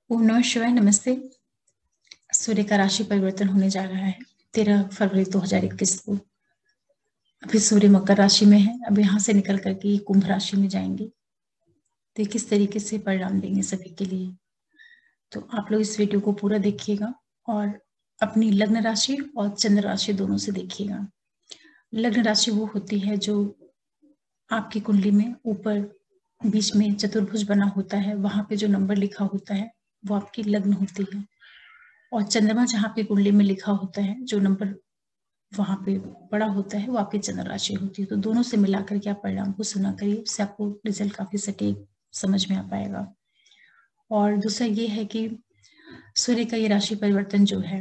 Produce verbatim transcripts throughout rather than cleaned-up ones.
ओम नमः शिवाय। नमस्ते। सूर्य का राशि परिवर्तन होने जा रहा है तेरह फरवरी दो हज़ार इक्कीस को। अभी सूर्य मकर राशि में है। अब यहाँ से निकल करके ये कुंभ राशि में जाएंगे। तो किस तरीके से परिणाम देंगे सभी के लिए, तो आप लोग इस वीडियो को पूरा देखिएगा और अपनी लग्न राशि और चंद्र राशि दोनों से देखिएगा। लग्न राशि वो होती है जो आपकी कुंडली में ऊपर बीच में चतुर्भुज बना होता है, वहां पे जो नंबर लिखा होता है वो आपकी लग्न होती है। और चंद्रमा जहाँ पे कुंडली में लिखा होता है, जो नंबर वहां पे बड़ा होता है, वो आपकी चंद्र राशि होती है। तो दोनों से मिलाकर के आप परिणाम को सुना करिए, उससे आपको रिजल्ट काफी सटीक समझ में आ पाएगा। और दूसरा ये है कि सूर्य का ये राशि परिवर्तन जो है,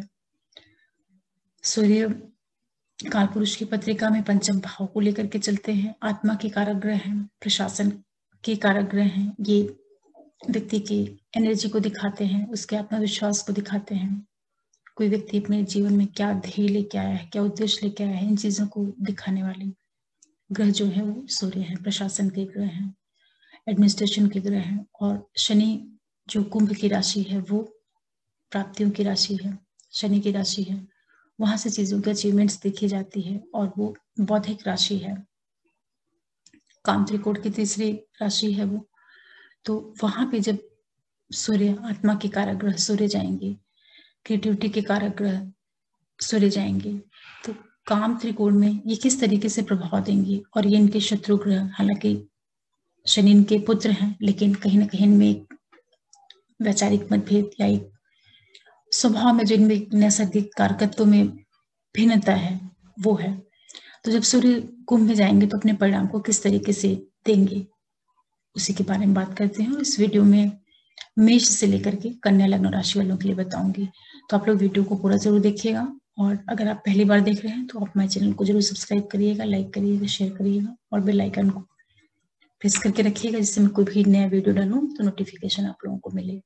सूर्य कालपुरुष की पत्रिका में पंचम भाव को लेकर के चलते हैं। आत्मा के कारक ग्रह हैं, प्रशासन के कारक ग्रह हैं। ये व्यक्ति की एनर्जी को दिखाते हैं, उसके आत्मविश्वास को दिखाते हैं। कोई व्यक्ति अपने जीवन में क्या ध्येय लेके आया है, क्या उद्देश्य लेके आया है, इन चीजों को दिखाने वाले ग्रह जो है वो सूर्य है। प्रशासन के ग्रह हैं, एडमिनिस्ट्रेशन के ग्रह हैं। और शनि जो कुंभ की राशि है वो प्राप्तियों की राशि है, शनि की राशि है। वहां से चीजों की अचीवमेंट्स देखी जाती है। और वो बौद्धिक राशि है, काम त्रिकोण की तीसरी राशि है वो। तो वहां पे जब सूर्य आत्मा के कारक ग्रह सूर्य जाएंगे, क्रिएटिविटी के कारक ग्रह सूर्य जाएंगे, तो काम त्रिकोण में ये किस तरीके से प्रभाव देंगे। और ये इनके शत्रु ग्रह, हालांकि शनि इनके पुत्र हैं, लेकिन कहीं ना कहीं इनमें एक वैचारिक मतभेद या एक स्वभाव में जो इनमें नैसर्गिक कारकत्व में भिन्नता है वो है। तो जब सूर्य कुंभ में जाएंगे तो अपने परिणाम को किस तरीके से देंगे, उसी के बारे में बात करते हैं। और इस वीडियो में मेष से लेकर के कन्या लग्न राशि वालों के लिए बताऊंगी। तो आप लोग वीडियो को पूरा जरूर देखिएगा। और अगर आप पहली बार देख रहे हैं तो आप हमारे चैनल को जरूर सब्सक्राइब करिएगा, लाइक करिएगा, शेयर करिएगा और बेल आइकन को प्रेस करके रखिएगा, जिससे मैं कोई भी नया वीडियो डालूं तो नोटिफिकेशन आप लोगों को मिले।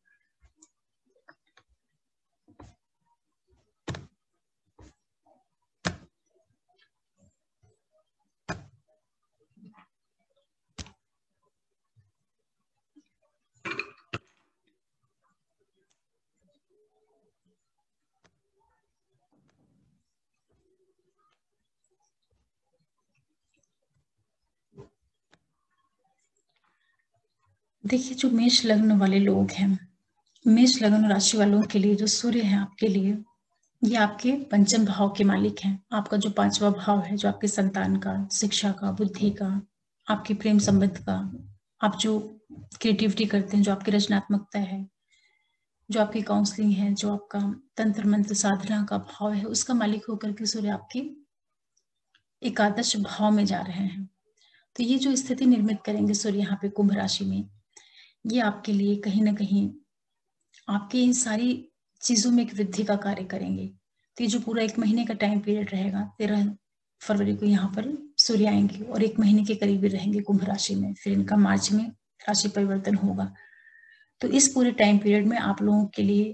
देखिए, जो मेष लग्न वाले लोग हैं, मेष लग्न राशि वालों के लिए जो सूर्य है आपके लिए, ये आपके पंचम भाव के मालिक हैं। आपका जो पांचवा भाव है, जो आपके संतान का, शिक्षा का, बुद्धि का, आपके प्रेम संबंध का, आप जो क्रिएटिविटी करते हैं, जो आपकी रचनात्मकता है, जो आपकी काउंसलिंग है, जो आपका तंत्र मंत्र साधना का भाव है, उसका मालिक होकर के सूर्य आपके एकादश भाव में जा रहे हैं। तो ये जो स्थिति निर्मित करेंगे सूर्य यहाँ पे कुंभ राशि में, ये आपके लिए कहीं ना कहीं आपकी इन सारी चीजों में एक वृद्धि का कार्य करेंगे। तो ये जो पूरा एक महीने का टाइम पीरियड रहेगा, तेरह फरवरी को यहाँ पर सूर्य आएंगे और एक महीने के करीब रहेंगे कुंभ राशि में। फिर इनका मार्च में राशि परिवर्तन होगा। तो इस पूरे टाइम पीरियड में आप लोगों के लिए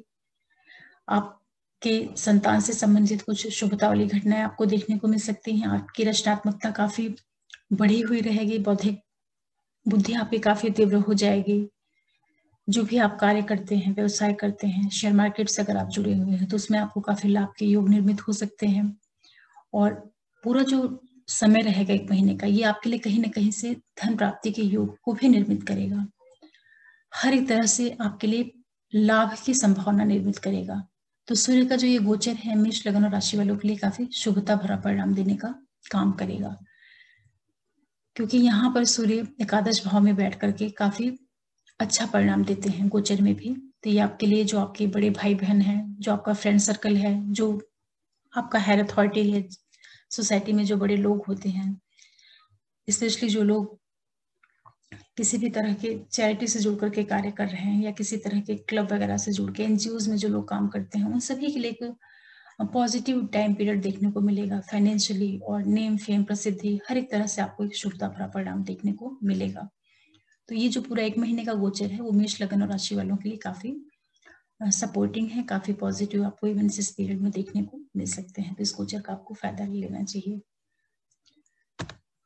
आपके संतान से संबंधित कुछ शुभता वाली घटनाएं आपको देखने को मिल सकती हैं। आपकी रचनात्मकता काफी बढ़ी हुई रहेगी, बौद्धिक बुद्धि आपकी काफी तीव्र हो जाएगी। जो भी आप कार्य करते हैं, व्यवसाय करते हैं, शेयर मार्केट से अगर आप जुड़े हुए हैं तो उसमें आपको काफी लाभ के योग निर्मित हो सकते हैं। और पूरा जो समय रहेगा एक महीने का, ये आपके लिए कहीं ना कहीं से धन प्राप्ति के योग को भी निर्मित करेगा। हर एक तरह से आपके लिए लाभ की संभावना निर्मित करेगा। तो सूर्य का जो ये गोचर है मेष लग्न राशि वालों के लिए काफी शुभता भरा परिणाम देने का काम करेगा, क्योंकि यहाँ पर सूर्य एकादश भाव में बैठ करके काफी अच्छा परिणाम देते हैं गोचर में भी। तो ये आपके लिए, जो आपके बड़े भाई बहन हैं, जो आपका फ्रेंड सर्कल है, जो आपका हायर अथॉरिटी है, सोसाइटी में जो बड़े लोग होते हैं, स्पेशली जो लोग किसी भी तरह के चैरिटी से जुड़ करके कार्य कर रहे हैं या किसी तरह के क्लब वगैरह से जुड़ के एनजीओज में जो लोग काम करते हैं, उन सभी के लिए एक पॉजिटिव टाइम पीरियड देखने को मिलेगा। फाइनेंशियली और नेम फेम प्रसिद्धि हर एक तरह से आपको एक शुभता भरा परिणाम देखने को मिलेगा। तो ये जो पूरा एक महीने का गोचर है वो मेष लग्न और राशि वालों के लिए काफी सपोर्टिंग है, काफी पॉजिटिव आपको इवेंट्स इस पीरियड में देखने को मिल सकते हैं। तो इस गोचर का आपको फायदा लेना चाहिए।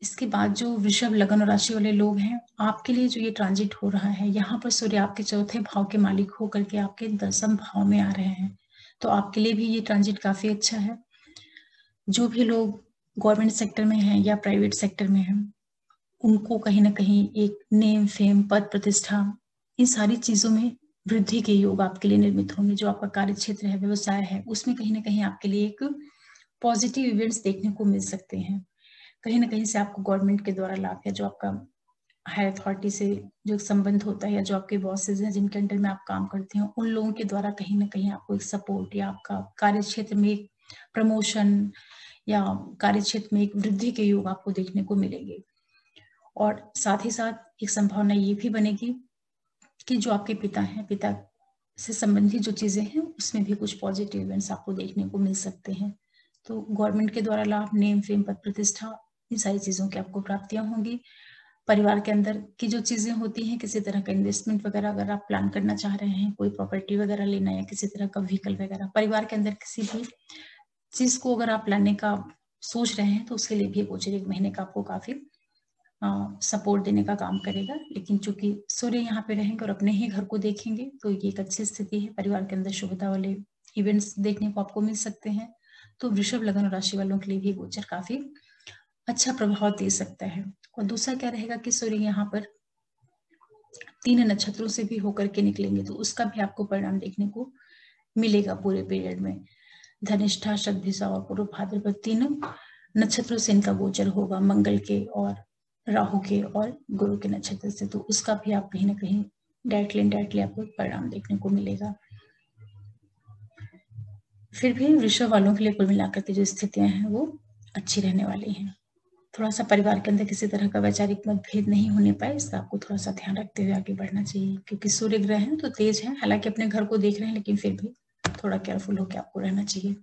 इसके बाद जो वृषभ लगन और राशि वाले लोग हैं, आपके लिए जो ये ट्रांजिट हो रहा है, यहाँ पर सूर्य आपके चौथे भाव के मालिक होकर के आपके दसम भाव में आ रहे हैं, तो आपके लिए भी ये ट्रांजिट काफी अच्छा है। जो भी लोग गवर्नमेंट सेक्टर में हैं या प्राइवेट सेक्टर में हैं, उनको कहीं ना कहीं एक नेम फेम पद प्रतिष्ठा इन सारी चीजों में वृद्धि के योग आपके लिए निर्मित होंगे। जो आपका कार्य क्षेत्र है, व्यवसाय है, उसमें कहीं ना कहीं आपके लिए एक पॉजिटिव इवेंट्स देखने को मिल सकते हैं। कहीं ना कहीं से आपको गवर्नमेंट के द्वारा लाभ या जो आपका हायर अथॉरिटी से जो संबंध होता है या जो आपके बॉसेज हैं जिनके अंडर में आप काम करते हैं, उन लोगों के द्वारा कहीं ना कहीं आपको एक सपोर्ट या आपका कार्य क्षेत्र में एक प्रमोशन या कार्य क्षेत्र में एक वृद्धि के योग आपको देखने को मिलेंगे। और साथ ही साथ एक संभावना ये भी बनेगी कि जो आपके पिता हैं, पिता से संबंधित जो चीजें हैं उसमें भी कुछ पॉजिटिव इवेंट्स आपको देखने को मिल सकते हैं। तो गवर्नमेंट के द्वारा लाभ, नेम फेम पद प्रतिष्ठा, इन सारी चीजों की आपको प्राप्तियां होंगी। परिवार के अंदर की जो चीजें होती हैं, किसी तरह का इन्वेस्टमेंट वगैरह अगर आप प्लान करना चाह रहे हैं, कोई प्रॉपर्टी वगैरह लेना या किसी तरह का व्हीकल वगैरह, परिवार के अंदर किसी भी चीज को अगर आप लाने का सोच रहे हैं तो उसके लिए भी गोचर एक महीने का आपको काफी सपोर्ट देने का काम करेगा। लेकिन चूंकि सूर्य यहाँ पे रहेंगे और अपने ही घर को देखेंगे तो ये एक अच्छी स्थिति है। परिवार के अंदर शुभता वाले इवेंट्स देखने को आपको मिल सकते हैं। तो वृषभ लगन राशि वालों के लिए भी गोचर काफी अच्छा प्रभाव दे सकता है। और दूसरा क्या रहेगा कि सूर्य यहाँ पर तीन नक्षत्रों से भी होकर के निकलेंगे तो उसका भी आपको परिणाम देखने को मिलेगा पूरे पीरियड में। धनिष्ठा, शतभिषा और पूर्व भाद्रपद तीन नक्षत्रों से इनका गोचर होगा, मंगल के और राहु के और गुरु के नक्षत्र से, तो उसका भी आप कहीं ना कहीं डायरेक्टली इनडायरेक्टली आपको परिणाम देखने को मिलेगा। फिर भी वृषभ वालों के लिए कुल मिलाकर के जो स्थितियां हैं वो अच्छी रहने वाली हैं। थोड़ा सा परिवार के अंदर किसी तरह का वैचारिक मतभेद नहीं होने पाए, इसका आपको थोड़ा सा ध्यान रखते हुए आगे बढ़ना चाहिए, क्योंकि सूर्य ग्रह है तो तेज है, हालांकि अपने घर को देख रहे हैं लेकिन फिर भी थोड़ा केयरफुल होकर आपको रहना चाहिए।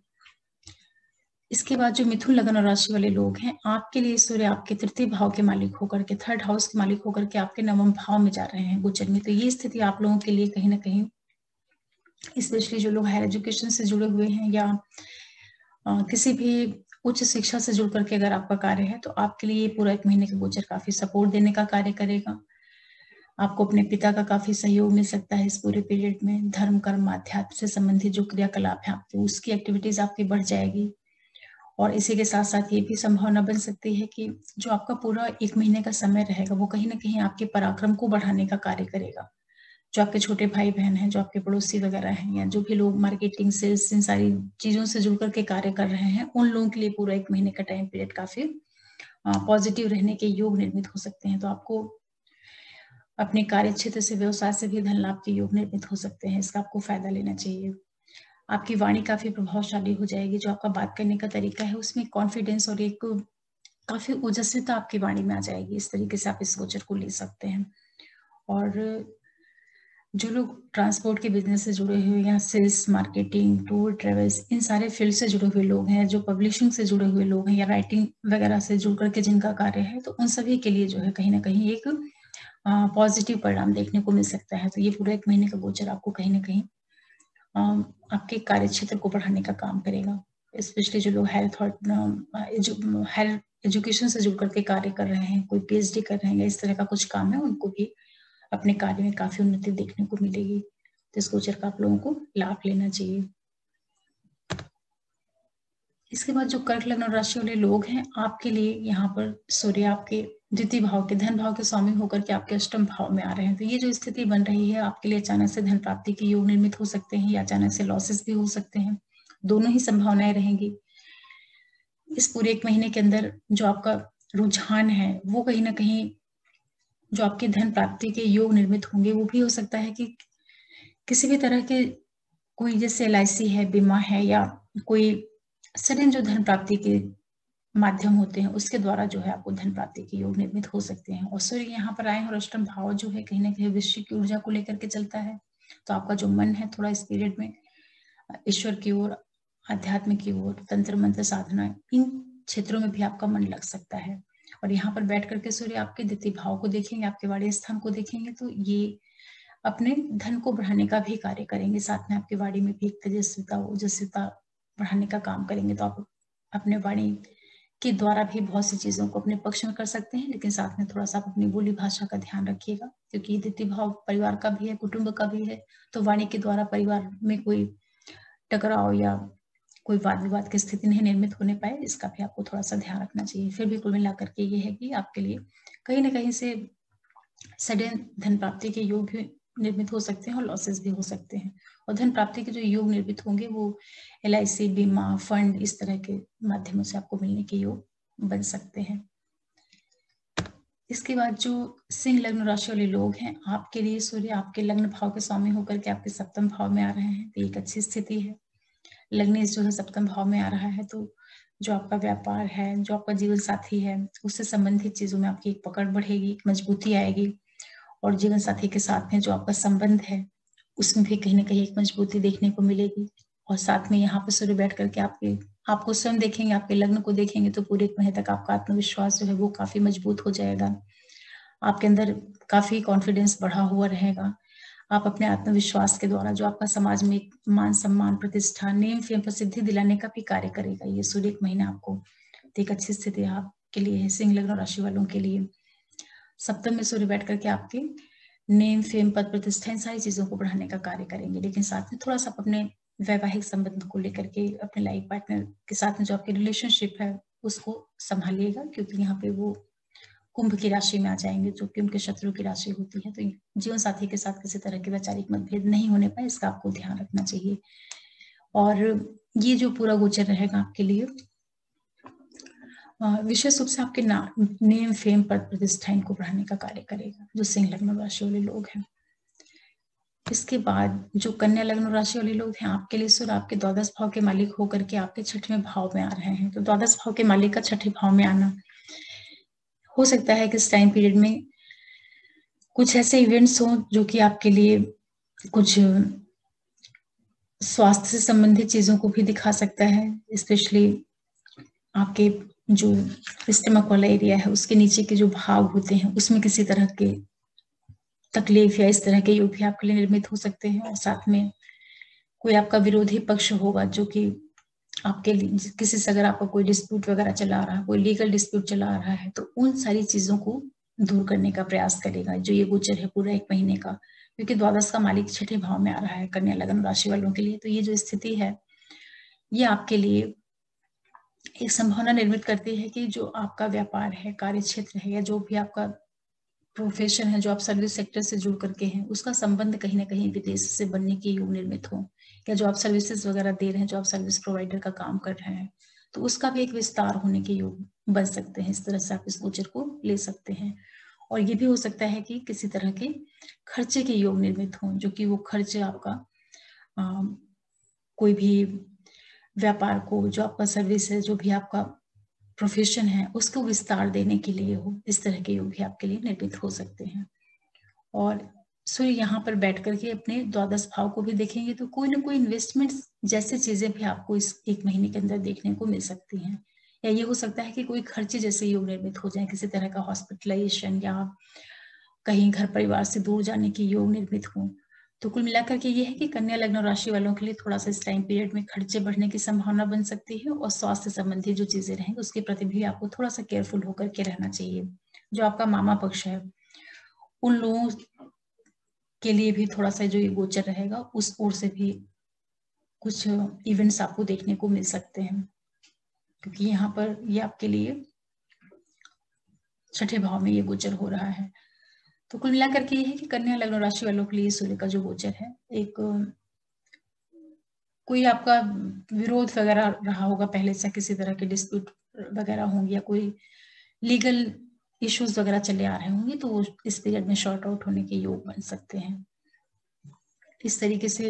इसके बाद जो मिथुन लगन और राशि वाले लोग हैं, आपके लिए सूर्य आपके तृतीय भाव के मालिक होकर के, थर्ड हाउस के मालिक होकर के आपके नवम भाव में जा रहे हैं गोचर में। तो ये स्थिति आप लोगों के लिए कहीं ना कहीं, स्पेशली जो लोग हायर एजुकेशन से जुड़े हुए हैं या आ, किसी भी उच्च शिक्षा से जुड़ करके अगर आपका कार्य है, तो आपके लिए ये पूरा एक महीने का गोचर काफी सपोर्ट देने का कार्य करेगा। आपको अपने पिता का काफी सहयोग मिल सकता है इस पूरे पीरियड में। धर्म, कर्म, अध्यात्म से संबंधित जो क्रियाकलाप है आपके, उसकी एक्टिविटीज आपकी बढ़ जाएगी। और इसी के साथ साथ ये भी संभावना बन सकती है कि जो आपका पूरा एक महीने का समय रहेगा वो कहीं ना कहीं आपके पराक्रम को बढ़ाने का कार्य करेगा। जो आपके छोटे भाई बहन हैं, जो आपके पड़ोसी वगैरह हैं, या जो भी लोग मार्केटिंग, सेल्स, इन सारी चीजों से जुड़ करके कार्य कर रहे हैं, उन लोगों के लिए पूरा एक महीने का टाइम पीरियड काफी पॉजिटिव रहने के योग निर्मित हो सकते हैं। तो आपको अपने कार्य क्षेत्र से, व्यवसाय से भी धन लाभ के योग निर्मित हो सकते हैं। इसका आपको फायदा लेना चाहिए। आपकी वाणी काफी प्रभावशाली हो जाएगी। जो आपका बात करने का तरीका है उसमें कॉन्फिडेंस और एक काफी ओजस्विता आपकी वाणी में आ जाएगी। इस तरीके से आप इस गोचर को ले सकते हैं। और जो लोग ट्रांसपोर्ट के बिजनेस से जुड़े हुए या सेल्स, मार्केटिंग, टूर, ट्रेवल्स, इन सारे फील्ड से जुड़े हुए लोग हैं, जो पब्लिशिंग से जुड़े हुए लोग हैं या राइटिंग वगैरह से जुड़ करके जिनका कार्य है, तो उन सभी के लिए जो है कहीं ना कहीं एक पॉजिटिव परिणाम देखने को मिल सकता है। तो ये पूरा एक महीने का गोचर आपको कहीं ना कहीं आपके कार्य क्षेत्र को बढ़ाने का काम करेगा। स्पेशली जो लोग हेल्थ और हेल्थ एजुकेशन से जुड़ करके कार्य कर रहे हैं, कोई पीएचडी कर रहे हैं या इस तरह का कुछ काम है, उनको भी अपने कार्य में काफी उन्नति देखने को मिलेगी। तो इस गोचर का आप लोगों को लाभ लेना चाहिए। इसके बाद जो कर्क लग्न राशि वाले लोग हैं, आपके लिए यहाँ पर सूर्य आपके द्वितीय भाव के, धन भाव के स्वामी होकर के आपके अष्टम भाव में आ रहे हैं। तो ये जो स्थिति बन रही है, आपके लिए अचानक से धन प्राप्ति के योग निर्मित हो सकते हैं या अचानक से लॉसेस भी हो सकते हैं। दोनों ही संभावनाएं रहेंगी। इस पूरे एक महीने के अंदर जो आपका रुझान है वो कहीं ना कहीं जो आपके धन प्राप्ति के योग निर्मित होंगे, वो भी हो सकता है कि किसी भी तरह के कोई जैसे एल आई सी है, बीमा है, या कोई सडन जो धन प्राप्ति के माध्यम होते हैं उसके द्वारा जो है आपको धन प्राप्ति के योग निर्मित हो सकते हैं। और सूर्य यहाँ पर आए और अष्टम भाव जो है कहीं ना कहीं वृश्चिक की ऊर्जा को लेकर के चलता है। तो आपका जो मन है थोड़ा इस पीरियड में ईश्वर की ओर, अध्यात्म की ओर, तंत्र मंत्र साधना, इन क्षेत्रों में भी आपका मन लग सकता है। और यहाँ पर बैठ करके सूर्य आपके द्वितीय भाव को देखेंगे, आपके वाणी स्थान को देखेंगे, तो ये अपने धन को बढ़ाने का भी कार्य करेंगे। साथ में आपकी वाणी में भी एक तेजस्विता, ओजस्विता बढ़ाने का काम करेंगे। तो आप अपने वाणी के द्वारा भी बहुत सी चीजों को अपने पक्ष में कर सकते हैं, लेकिन साथ में थोड़ा सा आप अपनी बोली भाषा का ध्यान रखिएगा, क्योंकि द्वितीय भाव परिवार का भी है, कुटुंब का भी है। तो वाणी के द्वारा परिवार में कोई टकराव या कोई वाद विवाद की स्थिति नहीं निर्मित होने पाए, इसका भी आपको थोड़ा सा ध्यान रखना चाहिए। फिर भी कुल मिलाकर के ये है कि आपके लिए कहीं ना कहीं से सडन धन प्राप्ति के योग भी निर्मित हो सकते हैं और लॉसेस भी हो सकते हैं। और धन प्राप्ति के जो योग निर्मित होंगे वो एल आई सी, बीमा, फंड, इस तरह के माध्यमों से आपको मिलने के योग बन सकते हैं। इसके बाद जो सिंह लग्न राशि वाले लोग हैं, आपके लिए सूर्य आपके लग्न भाव के स्वामी होकर के आपके सप्तम भाव में आ रहे हैं, तो एक अच्छी स्थिति है। लग्नेश जो है सप्तम भाव में आ रहा है, तो जो आपका व्यापार है, जो आपका जीवन साथी है, उससे संबंधित चीजों में आपकी एक पकड़ बढ़ेगी, एक मजबूती आएगी। और जीवन साथी के साथ में जो आपका संबंध है उसमें भी कहीं ना कहीं एक मजबूती देखने को मिलेगी। और साथ में यहाँ पे सूर्य बैठ करके आपके आपको स्वयं देखेंगे, आपके लग्न को देखेंगे, तो पूरे एक महीने तक आपका आत्मविश्वास जो है वो काफी मजबूत हो जाएगा। आपके अंदर काफी कॉन्फिडेंस बढ़ा हुआ रहेगा। आप अपने आत्मविश्वास के द्वारा जो आपका समाज में मान सम्मान, प्रतिष्ठा, नेम फेम, प्रसिद्धि दिलाने का भी कार्य करेगा ये सूर्य एक महीना आपको। तो एक अच्छी स्थिति आपके लिए है सिंह लग्न राशि वालों के लिए। सप्तम में सूर्य बैठ करके आपके नेम फेम, पद प्रतिष्ठा, इन सारी चीजों को बढ़ाने का कार्य करेंगे, लेकिन साथ में थोड़ा सा अपने वैवाहिक संबंध को लेकर के अपने लाइफ पार्टनर के साथ में जो आपकी रिलेशनशिप है उसको संभालिएगा, क्योंकि यहाँ पे वो कुंभ की राशि में आ जाएंगे जो कि उनके शत्रु की राशि होती है। तो जीवन साथी के साथ किसी तरह के वैचारिक मतभेद नहीं होने पाए, इसका आपको ध्यान रखना चाहिए। और ये जो पूरा गोचर रहेगा आपके लिए विशेष रूप से आपके नेम फेम, पद प्रतिष्ठा इनको बढ़ाने का कार्य करेगा जो सिंह लग्न राशि वाले लोग हैं। इसके बाद जो कन्या लग्न राशि वाले लोग हैं, आपके लिए सूर्य आपके द्वादश भाव के मालिक होकर के आपके छठवें भाव में आ रहे हैं। तो द्वादश भाव के मालिक का छठे भाव में आना हो सकता है कि इस टाइम पीरियड में कुछ ऐसे इवेंट्स हो जो कि आपके लिए कुछ स्वास्थ्य से संबंधित चीजों को भी दिखा सकता है। स्पेशली आपके जो स्टमक वाला एरिया है उसके नीचे के जो भाग होते हैं उसमें किसी तरह के तकलीफ या इस तरह के योग भी आपके लिए निर्मित हो सकते हैं। और साथ में कोई आपका विरोधी पक्ष होगा जो कि आपके लिए किसी से अगर आपका कोई डिस्प्यूट वगैरह चला आ रहा है, कोई लीगल डिस्प्यूट चला आ रहा है, तो उन सारी चीजों को दूर करने का प्रयास करेगा जो ये गोचर है पूरा एक महीने का, क्योंकि द्वादश का मालिक छठे भाव में आ रहा है कन्या लग्न राशि वालों के लिए। तो ये जो स्थिति है ये आपके लिए एक संभावना निर्मित करती है कि जो आपका व्यापार है, कार्य क्षेत्र है, या जो भी आपका प्रोफेशन है, जो आप सर्विस सेक्टर से जुड़ करके हैं, उसका संबंध कहीं ना कहीं विदेश से बनने के योग निर्मित हो, या जो आप सर्विसेज वगैरह दे रहे हैं, जो आप सर्विस प्रोवाइडर का काम कर रहे हैं, तो उसका भी एक विस्तार होने के योग बन सकते हैं। इस तरह से आप इस गोचर को ले सकते हैं। और ये भी हो सकता है कि किसी तरह के खर्चे के योग निर्मित हों, जो कि वो खर्चे आपका आ, कोई भी व्यापार को, जो आपका सर्विस है, जो भी आपका प्रोफेशन है, उसको विस्तार देने के लिए हो, इस तरह के योग भी आपके लिए निर्मित हो सकते हैं। और सूर्य यहाँ पर बैठ करके अपने द्वादश भाव को भी देखेंगे, तो कोई ना कोई इन्वेस्टमेंट जैसे चीजें भी आपको इस एक महीने के अंदर देखने को मिल सकती हैं। या ये हो सकता है कि कोई खर्चे जैसे योग निर्मित हो जाए, किसी तरह का हॉस्पिटलाइजेशन या कहीं घर परिवार से दूर जाने की योग निर्मित हो। तो कुल मिलाकर के ये है कि कन्या लग्न राशि वालों के लिए थोड़ा सा इस टाइम पीरियड में खर्चे बढ़ने की संभावना बन सकती है, और स्वास्थ्य संबंधी जो चीजें रहेंगी उसके प्रति भी आपको थोड़ा सा केयरफुल होकर के रहना चाहिए। जो आपका मामा पक्ष है उन लोगों के लिए भी थोड़ा सा जो ये गोचर रहेगा उस ओर से भी कुछ इवेंट्स आपको देखने को मिल सकते हैं, क्योंकि यहाँ पर ये आपके लिए छठे भाव में ये गोचर हो रहा है। तो कुल मिलाकर के ये है कि कन्या लग्न राशि वालों के लिए सूर्य का जो गोचर है, एक कोई आपका विरोध वगैरह रहा होगा पहले से, किसी तरह के डिस्प्यूट वगैरह होंगे, या कोई लीगल इश्यूज वगैरह चले आ रहे होंगे, तो वो इस पीरियड में शॉर्ट आउट होने के योग बन सकते हैं। इस तरीके से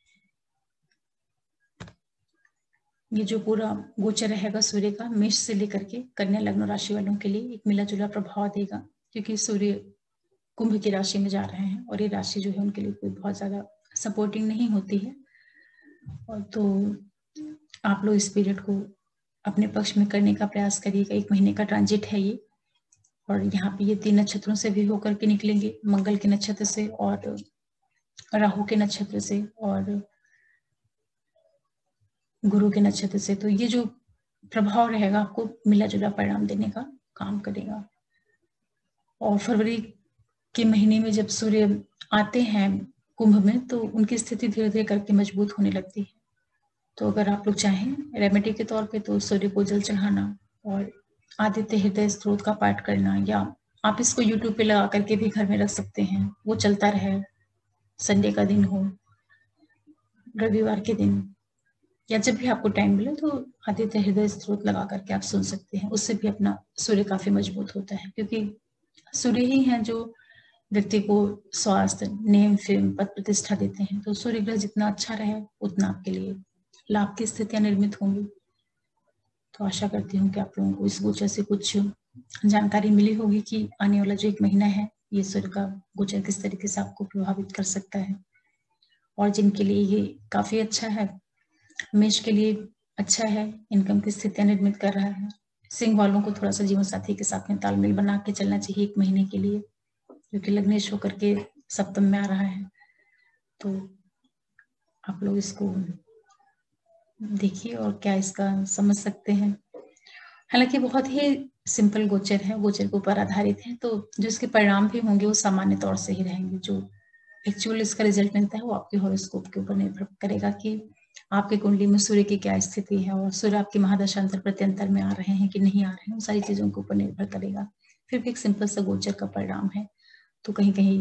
ये जो पूरा गोचर रहेगा सूर्य का, मेष से लेकर के कन्या लग्न राशि वालों के लिए एक मिला जुला प्रभाव देगा, क्योंकि सूर्य कुंभ की राशि में जा रहे हैं और ये राशि जो है उनके लिए कोई बहुत ज्यादा सपोर्टिंग नहीं होती है। और तो आप लोग इस पीरियड को अपने पक्ष में करने का प्रयास करिएगा। एक महीने का ट्रांजिट है ये, और यहाँ पे ये तीन नक्षत्रों से भी होकर के निकलेंगे, मंगल के नक्षत्र से और राहु के नक्षत्र से और गुरु के नक्षत्र से। तो ये जो प्रभाव रहेगा, आपको मिला जुला परिणाम देने का काम करेगा। और फरवरी के महीने में जब सूर्य आते हैं कुंभ में, तो उनकी स्थिति धीरे धीरे करके मजबूत होने लगती है। तो अगर आप लोग चाहें रेमेडी के तौर पे, तो सूर्य को जल चढ़ाना और आदित्य हृदय स्त्रोत का पाठ करना, या आप इसको यूट्यूब पे लगा करके भी घर में रख सकते हैं, वो चलता रहे। संडे का दिन हो, रविवार के दिन, या जब भी आपको टाइम मिले, तो आदित्य हृदय स्त्रोत लगा करके आप सुन सकते हैं। उससे भी अपना सूर्य काफी मजबूत होता है, क्योंकि सूर्य ही है जो व्यक्ति को स्वास्थ्य, नेम, फेम, पद प्रतिष्ठा देते हैं। तो सूर्य ग्रह जितना अच्छा रहे, उतना आपके लिए लाभ की स्थितियां निर्मित होंगी। तो आशा करती हूँ कि आप लोगों को इस गोचर से कुछ जानकारी मिली होगी कि आने वाला जो एक महीना है, ये सूर्य का गोचर किस तरीके से आपको प्रभावित कर सकता है। और जिनके लिए ये काफी अच्छा है, मेष के लिए अच्छा है, इनकम की स्थितियां निर्मित कर रहा है। सिंह वालों को थोड़ा सा जीवन साथी के साथ में तालमेल बना के चलना चाहिए एक महीने के लिए, क्योंकि लग्नेश होकर के सप्तम में आ रहा है। तो आप लोग इसको देखिए और क्या इसका समझ सकते हैं। हालांकि बहुत ही सिंपल गोचर है, गोचर के ऊपर आधारित है, तो जो इसके परिणाम भी होंगे वो सामान्य तौर से ही रहेंगे। जो एक्चुअल इसका रिजल्ट मिलता है वो आपके हॉरोस्कोप के ऊपर निर्भर करेगा कि आपके कुंडली में सूर्य की क्या स्थिति है, और सूर्य आपकी महादशांतर प्रत्यंतर में आ रहे हैं कि नहीं आ रहे हैं, उन सारी चीजों के ऊपर निर्भर करेगा। फिर भी एक सिंपल सा गोचर का परिणाम है, तो कहीं कहीं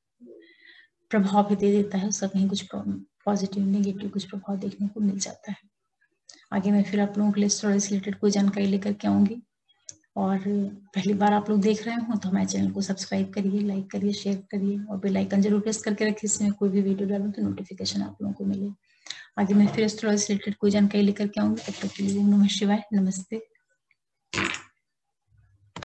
प्रभाव भी दे देता है उसका, कहीं कुछ पॉजिटिव नेगेटिव कुछ प्रभाव देखने को मिल जाता है। आगे मैं फिर आप लोगों के लिए एस्ट्रोलॉजी से रिलेटेड कोई जानकारी लेकर के आऊंगी। और पहली बार आप लोग देख रहे हो तो हमारे चैनल को सब्सक्राइब करिए, लाइक करिए, शेयर करिए, और बेल आइकन जरूर प्रेस करके रखिए, इसमें कोई भी वीडियो डालूं तो नोटिफिकेशन आप लोगों को मिले। आगे मैं फिर एस्ट्रोलॉजी से रिलेटेड कोई जानकारी लेकर के आऊंगी। तब तक के लिए ओम नमः शिवाय, नमस्ते।